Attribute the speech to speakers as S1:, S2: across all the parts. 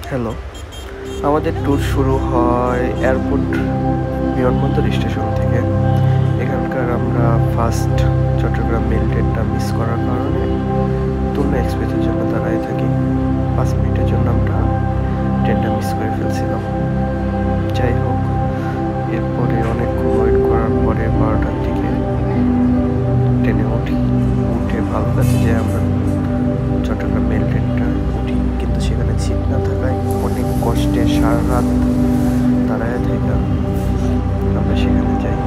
S1: Hello, আমাদের tour শুরু হয় এয়ারপোর্ট বিমানবন্দর স্টেশন থেকে। এখানকার আমরা ফার্স্ট চট্টগ্রাম মেল ট্রেনটা মিস করার কারণে তুলনা এক্সপ্রেসের জন্য দাঁড়ায় থাকি। 5 মিনিটের জন্য আমরা ট্রেনটা মিস করে ফেলছিলাম। যাই হোক, এরপরে অনেকক্ষণ ওয়েট করার পরে 12টার দিকে ট্রেনে উঠে ভালো কাছে যে আমরা চট্টগ্রাম মেল ট্রেনটা উঠি, কিন্তু সেখানে সিট না থাকায় অনেক কষ্টে সারা রাত দাঁড়ায় থেকে আমরা সেখানে যাই।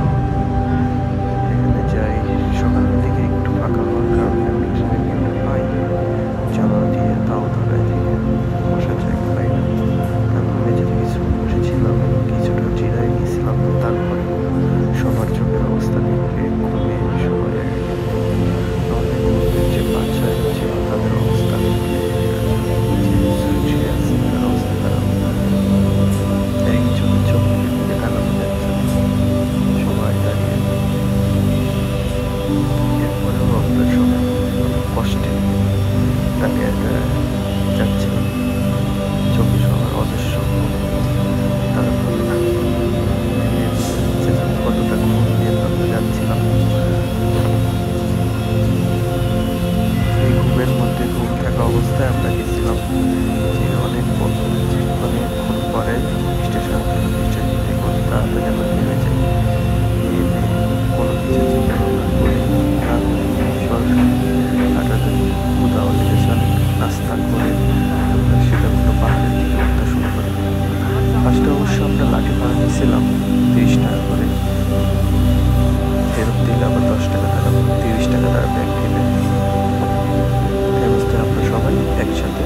S1: সকালের দিকে একটু ফাঁকা হওয়ার কারণে আমি ট্রেনের পাই, জানালা দিয়ে তাও দাঁড়ায় থেকে বসার জায়গা পাই না। তারপর মেঝেতে কিছু বসেছিলাম, কিছুটা জিরাই নিয়েছিলাম। তারপরে সবার চোখের অবস্থা দেখে ঘুমে সবাই আমাদের গ্রুপের যে বাচ্চা ছিল তাদের অবস্থা দেখে তার অবস্থা খারাপ। এই চোখে চোখ দেখানো যাচ্ছে সবাই দাঁড়িয়ে। এরপরেও আমরা সবাই অনেক কষ্টে দাঁড়িয়ে যাচ্ছিলাম। চোখে সবার অদৃশ্য তারা কতটা ঘুম নিয়ে আমরা যাচ্ছিলাম। এই ঘুমের মধ্যে ঘুম থাকা অবস্থায় আমরা গেছিলাম যে অনেকক্ষণ পরে স্টেশন থেকে খুব তাড়াতাড়ি আমরা নেমে যাই। কোনো কিছু চিন্তা ভাবনা করি হাঁটাহাঁটি কোথাও স্টেশন নাস্তা করে আমরা সীতাকুণ্ড পাহাড়ের দিকে উঠতে শুরু করি। ফার্স্টে অবশ্য আমরা লাঠি ভাড়া নিয়েছিলাম 30 টাকা করে, ফেরত দিলে আবার 10 টাকা তারা 30 টাকা তারা ব্যাগ দিলে। এই অবস্থায় আমরা সবাই একসাথে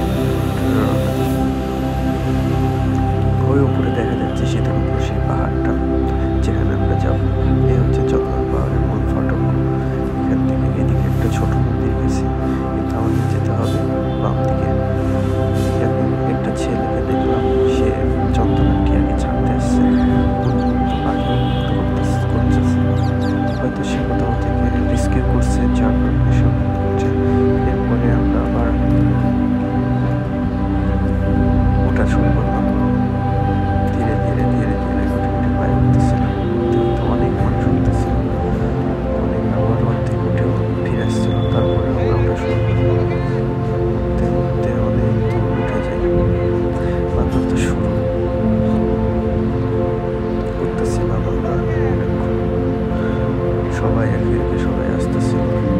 S1: ওই উপরে দেখা যাচ্ছে সীতাকুণ্ড সেই পাহাড়টা যেখানে আমরা যাব। এই হচ্ছে চট্টগ্রাম পাহাড়ের মূল ফটক। এখান থেকে এদিকে একটা ছোট মন্দির গেছে, কিন্তু আমাদের যেতে হবে বাম দিকে। এখানে একটা ছেলেকে দেখলাম, সে চন্দনাটি আগে ছাড়তে আসছে, করতেছে হয়তো সে কোথাও থেকে রিস্কে করছে, যার কারণে সব হচ্ছে। এরপরে আমরা আবার ওঠা শুরু করলাম। ধীরে ধীরে ধীরে ধীরে উঠে পায়ে উঠতেছিলাম। অনেক মানুষ উঠতেছিল, অনেক আবার অর্ধেক উঠেও ফিরে আসছিল। তারপরে আমরা ওঠা শুরু করলাম। উঠতে অনেক দূর উঠে যাই, মাত্র তো শুরু করতেছিলাম আমরা। সবাই একে একে সবাই আসতেছিল,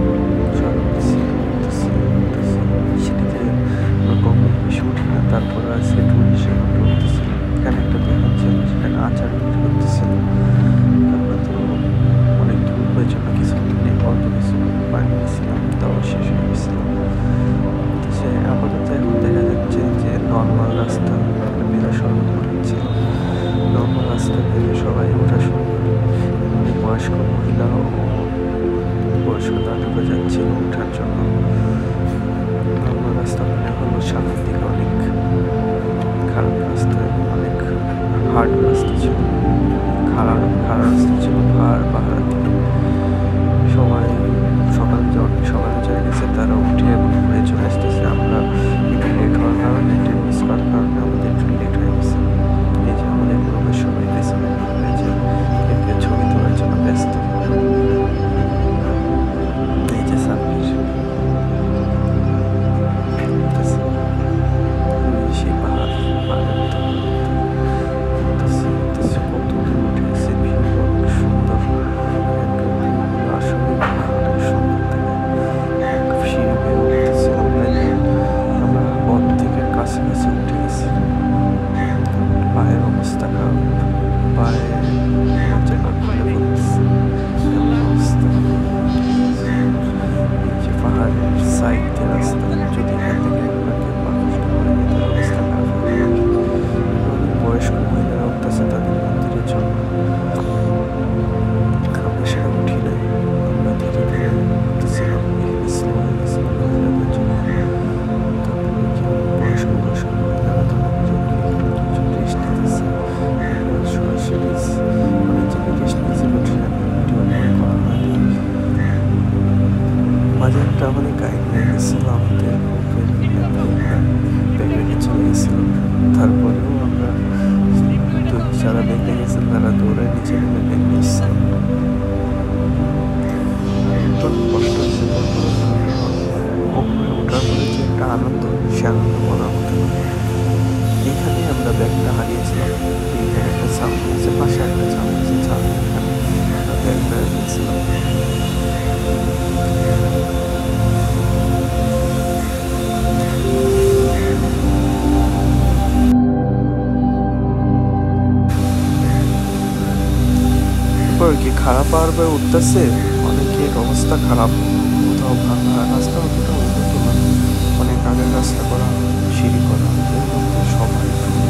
S1: সিটিতে কম বেশি উঠি না। তারপর আছে টুরিস্ট উঠতেছিল। এখানে একটা দোকান ছিল, সেখানে আচার বিক্রি করতেছিল। তারপর তো অনেক দূর হয়ে জন্য কিছু নেই, অল্প কিছু পানি নিয়েছিলাম, তাও শেষ হয়ে গেছিলাম। সে আপাতত এখন দেখা যাচ্ছে যে নর্মাল রাস্তা মেলা সড়ক হচ্ছে। নর্মাল রাস্তা থেকে সবাই ওঠা শুরু করে। বয়স্ক মহিলা ও বয়স্ক দাদুরা যাচ্ছিল ওঠার জন্য। নর্মাল রাস্তা মনে হলো সামনের দিকে অনেক খারাপ রাস্তা, অনেক হার্ড রাস্তা ছিল, খারাপ রাস্তা ছিল পাহাড় দিকে। সবাই সকালে যারা গেছে তারা উঠে এবং ঘুরে চলে আসতেছে। আমরা একটু লেট হওয়ার কারণে, ট্রেন মিস করার কারণে আমাদের একটু লেট হয়ে গেছে। এই যে আমাদের গ্রুপের সবাই পেছনে হয়েছে, একে ছবি তোলার জন্য ব্যস্ত। এই যে সাব্বির সেই পাহাড়ের কত দূর উঠে গেছে, ভিউ অনেক সুন্দর। আসলে অনেক সুন্দর থেকে সিঁড়ি বেয়ে উঠতেছিলাম। আমরা সে আনন্দ বলার মতো নয়। এখানে আমরা ব্যাগটা হারিয়েছিলাম। এইখানে একটা ছাউনি আছে, পাশে একটা ছাউনি আছে, ছাউনি এখানে আমরা ব্যাগটা হারিয়েছিলাম। কি খারাপ পাহাড় উঠতেছে, অনেকের অবস্থা খারাপ, কোথাও ভাঙা রাস্তা, অতটা উন্নত না, অনেক আগের রাস্তা করা, সিঁড়ি করা, এর মধ্যে সবাই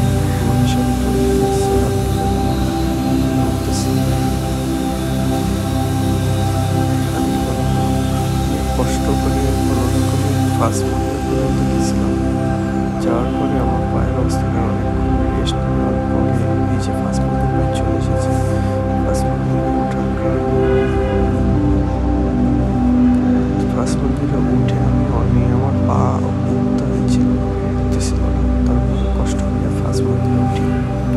S1: কষ্ট করে কোনো রকমের ফাস্ট ফুড পর্যন্ত গেছিলাম। যাওয়ার পরে আমার পায়ের অবস্থা অনেকক্ষণ রেস্ট নেওয়ার পরে এই যে ফাস্ট ফুডের বাইক চলে এসেছে। ফাস্ট মন্দিরে উঠে আমি আমার পা উঠতে হয়েছিল, উঠতেছিল না, তারপরে কষ্ট করে ফাস্ট মন্দিরে উঠি।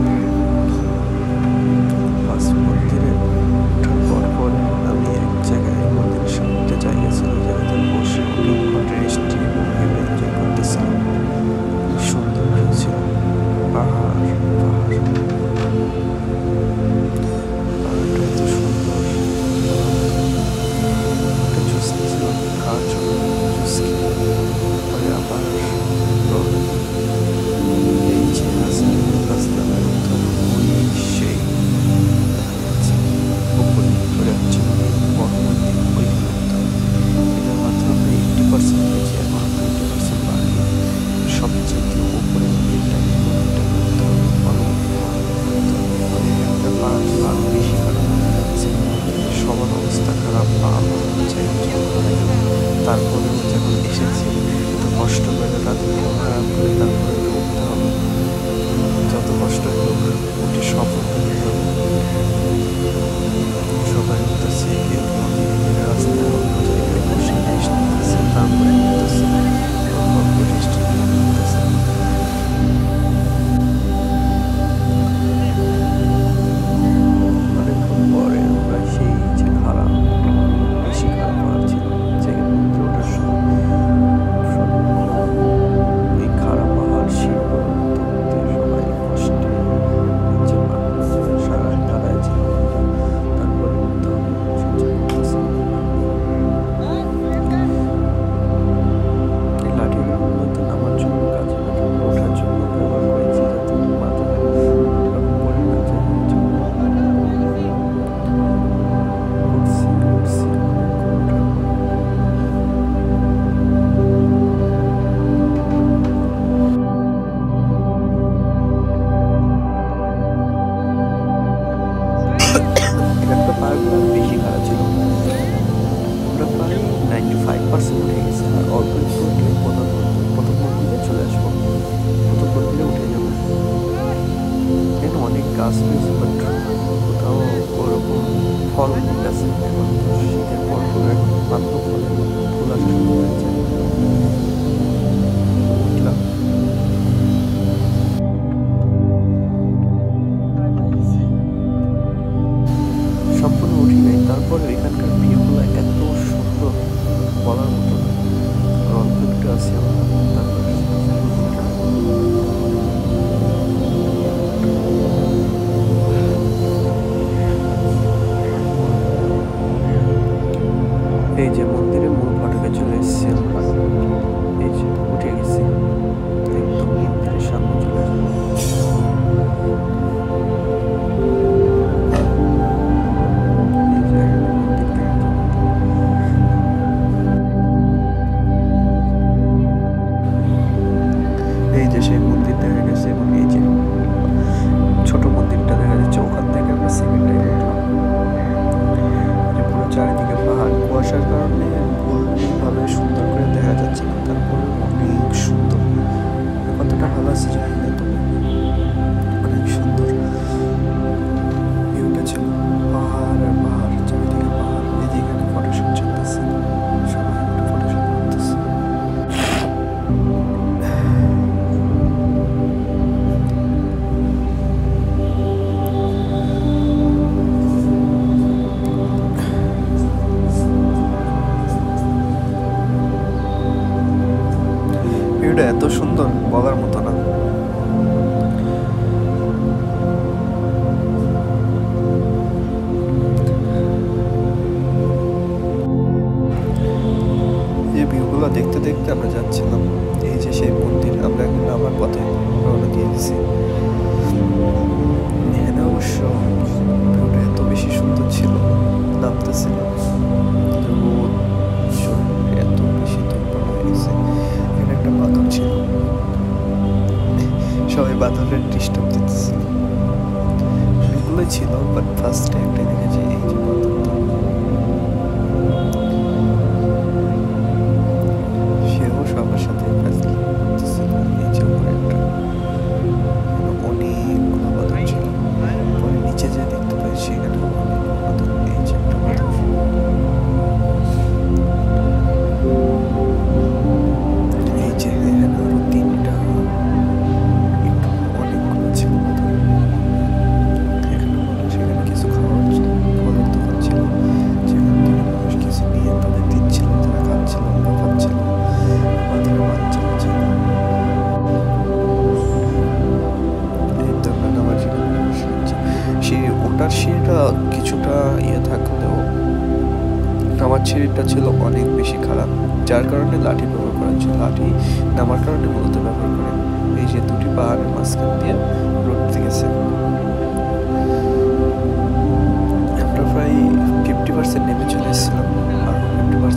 S1: ফাস্ট মন্দিরে ওঠার পর পরে আমি এক জায়গায় মন্দিরের সামনে জায়গা ছিল, জায়গাতে বসে অনেকক্ষণ রেস্ট নিয়ে এনজয় করতেছিলাম। সুন্দর হয়েছিল পাহাড়, পাহাড়টা এত সুন্দর, একটা জুস নিয়েছিলাম খাওয়ার জন্য, জুস খেয়ে পরে আবার এই যে রাস্তা ওই সেই উপরে ধরে যাচ্ছে বড় মন্দির, ওইখানে এটার মাত্র আমরা 80% পেয়েছি, এখন 90% বাড়ি। সবচেয়ে উপরে মন্দিরটাকে করতে হবে, অনেক একটা পাহাড় বেশি খারাপ, সবার অবস্থা খারাপ, পা চাই। তারপরে যখন এসেছি এত কষ্ট করে রাতে ঘুম খারাপ করে তারপরে তো উঠতে হবে, যত কষ্ট হোক উঠে সফল হতে হবে। সবাই উঠতেছে, কেউ রাস্তায় অন্য জায়গায় বসে রেস্ট নিতেছে, তারপরে উঠতেছে, রেস্ট নিয়ে উঠতেছে। অনেকক্ষণ পরে আমরা সেই যে খারাপ, বেশি খারাপ পাহাড় ছিল, জায়গায় মন্দির ওঠার সময় এই খারাপ পাহাড় শিল্প সবাই কষ্টে সারা দাঁড়ায় ছিল, তারপরে উঠতে হবে, এই লাঠিগুলোর মধ্যে নামার জন্য, কাজে ওঠার জন্য ব্যবহার করেছি, যাতে মাথায় পড়ে না যায়। এখানকার পাহাড়গুলো বেশি খারাপ ছিল, আমরা প্রায় 95% উঠে গেছি, আর অল্প একটু উঠলে প্রথম মন্দিরে চলে আসবো, প্রথম মন্দিরে উঠে যাবো। এখানে অনেক গাছ রয়েছে, বাট কোথাও ওরকম ফল গাছে, এখন তো শীতের পর এখন মাত্র ফলের ফুল আসা শুরু হয়েছে। সম্পূর্ণ উঠি নাই, তারপরে এখানকার ভিউগুলো এত সুন্দর বলার মতো না, আর অল্প একটু আছে আমরা। তারপরে এই যে মন্দিরের মূল ফটকে চলে এসেছি আমরা, এই যে উঠে গেছি, একদম মন্দিরের সামনে চলে যাবো। এই যে সেই মন্দির দেখা গেছে, এবং এই যে ছোট মন্দিরটা দেখা যাচ্ছে, ওখান থেকে আমরা সেকেন্ড টাইম উঠলাম। পুরো চারিদিকে পাহাড়, কুয়াশার কারণে ভাবে সুন্দর করে দেখা যাচ্ছে না, তারপরে অনেক সুন্দর, কতটা ভালো আছে জানি না, তবে অনেক সুন্দর ভিউটা ছিল। পাহাড় আর পাহাড়, চারিদিকে পাহাড়, এদিকে ফটোশুট চলতেছে, সবাই একটা ফটোশুট করতেছে। ভিউটা এত সুন্দর সুন্দর, বলার মতো না। এই ভিউগুলো দেখতে দেখতে আমরা যাচ্ছিলাম। এই যে সেই মন্দির, আমরা এখন নামার পথে রওনা দিয়ে দিছি। এখানে অবশ্য ভিউটা এত বেশি সুন্দর ছিল, নামতেছিলাম রোদ শরীরে এত বেশি দুর্বল হয়ে গেছে। এখানে একটা বাদল ছিল, সবাই বাদলের ডিস্টার্ব দিতেছিল। এগুলোই ছিল, বাট ফার্স্টে একটা দেখেছি এই যে বাদলটা, সেও সবার সাথে করতেছিল। এই যে উপরে একটা অনেকগুলো বাদল ছিল, পরে নিচে যে দেখতে পাই সেখানে অনেকগুলো বাদল। এই যে একটা বাদল, এই যে এখানে আরো তিনটা, একটু অনেকগুলো ছিল বাদল। এখানে মানুষ, এখানে কিছু খাওয়ার ফলের দোকান ছিল, যেখান থেকে মানুষ কিছু নিয়ে তাদের দিচ্ছিল, তারা খাচ্ছিল বা খাচ্ছিল, আমাদের বাচ্চারা ছিল। এই তো আমরা নামার জন্য সেই ওটার সিঁড়িটা কিছুটা ইয়ে থাকলেও নামার সিঁড়িটা ছিল অনেক বেশি খারাপ, যার কারণে লাঠি ব্যবহার করা ছিল। লাঠি নামার কারণে মূলত ব্যবহার করে। এই যে দুটি পাহাড়ের মাঝখান দিয়ে রোড গেছে। আমরা প্রায় 50% নেমে চলে এসেছিলাম, আর 50%